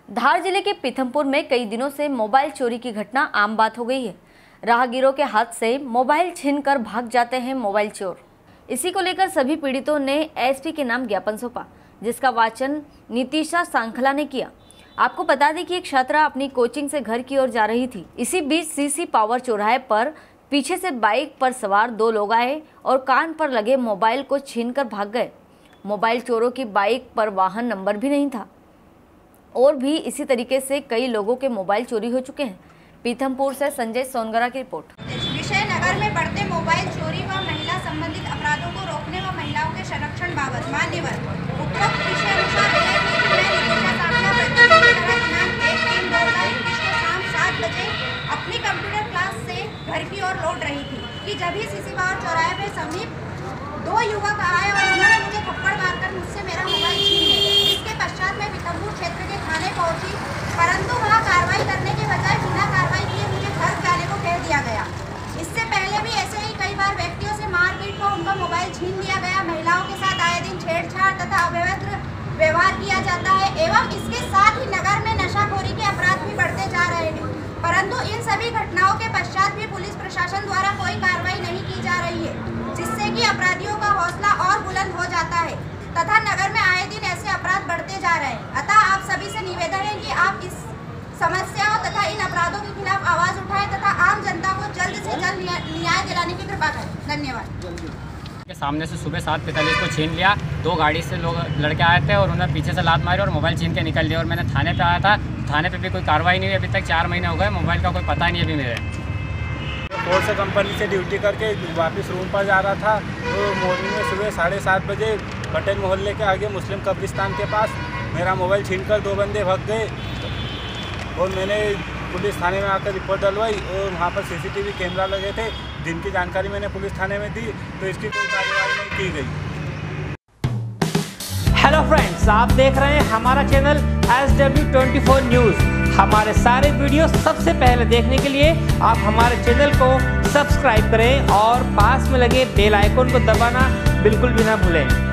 धार जिले के पीथमपुर में कई दिनों से मोबाइल चोरी की घटना आम बात हो गई है। राहगीरों के हाथ से मोबाइल छीनकर भाग जाते हैं मोबाइल चोर। इसी को लेकर सभी पीड़ितों ने एसपी के नाम ज्ञापन सौंपा, जिसका वाचन नीतीशा सांखला ने किया। आपको बता दें कि एक छात्रा अपनी कोचिंग से घर की ओर जा रही थी। इसी बीच सीसी पावर चौराहे पर पीछे से बाइक पर सवार दो लोग आए और कान पर लगे मोबाइल को छीनकर भाग गए। मोबाइल चोरों की बाइक पर वाहन नंबर भी नहीं था। और भी इसी तरीके से कई लोगों के मोबाइल चोरी हो चुके हैं। पीथमपुर से संजय सोनगरा की रिपोर्ट। विषय नगर में बढ़ते मोबाइल चोरी व महिला संबंधित अपराधों को रोकने व महिलाओं के संरक्षण बाबत मान्यवर उपरोक्त विषय अनुसार दिनांक 1/3/2021 को शाम 7 बजे अपनी कंप्यूटर क्लास से घर की ओर लौट रही थी कि जब ही सीसी पावर चौराहे पे समीप दो युवक आए और उन्होंने मुझे थप्पड़ मारकर मुझसे मेरा मोबाइल छीन लिया। इसके पश्चात मैं पीथमपुर क्षेत्र के थाने पहुंची, परंतु वहां कार्रवाई करने के बजाय बिना कार्रवाई किए मुझे घर जाने को कह दिया गया। इससे पहले भी ऐसे ही कई बार व्यक्तियों से मारपीट को उनका मोबाइल छीन लिया गया। महिलाओं के साथ आए दिन छेड़छाड़ तथा अवैध व्यवहार किया जाता है एवं इसके साथ ही नगर में नशाखोरी के अपराध भी बढ़ते जा रहे हैं, परंतु इन सभी घटनाओं के पश्चात भी पुलिस प्रशासन द्वारा कोई कार्रवाई नहीं की जा रही है, जिससे कि अपराधियों का हौसला और बुलंद हो जाता है तथा नगर में आए दिन ऐसे अपराध बढ़ते जा रहे हैं। अतः आप सभी से निवेदन है कि आप इस समस्याओं तथा इन अपराधों के खिलाफ आवाज उठाएं तथा आम जनता को जल्द से जल्द न्याय दिलाने की कृपा करें। धन्यवाद। के सामने से सुबह 7:45 को छीन लिया। दो गाड़ी से लोग लड़के आए थे और उन्होंने पीछे से लात मारी और मोबाइल छीन के निकल लिया। और मैंने थाने पे आया था, थाने पे भी कोई कार्रवाई नहीं हुई। अभी तक 4 महीने हो गए, मोबाइल का कोई पता नहीं अभी मेरे। फोर्स से कंपनी से ड्यूटी करके वापस रूम पर जा रहा था, तो मॉर्निंग में सुबह 7:30 बजे पटेल मोहल्ले के आगे मुस्लिम कब्रिस्तान के पास मेरा मोबाइल छीनकर 2 बंदे भाग गए और मैंने पुलिस थाने में आकर रिपोर्ट डलवाई और वहाँ पर सीसीटीवी कैमरा लगे थे, जिनकी जानकारी मैंने पुलिस थाने में दी, तो इसकी कोई कार्रवाई नहीं की गई। हेलो फ्रेंड्स, आप देख रहे हैं हमारा चैनल SW24 न्यूज़। हमारे सारे वीडियो सबसे पहले देखने के लिए आप हमारे चैनल को सब्सक्राइब करें और पास में लगे बेल आइकन को दबाना बिल्कुल भी ना भूलें।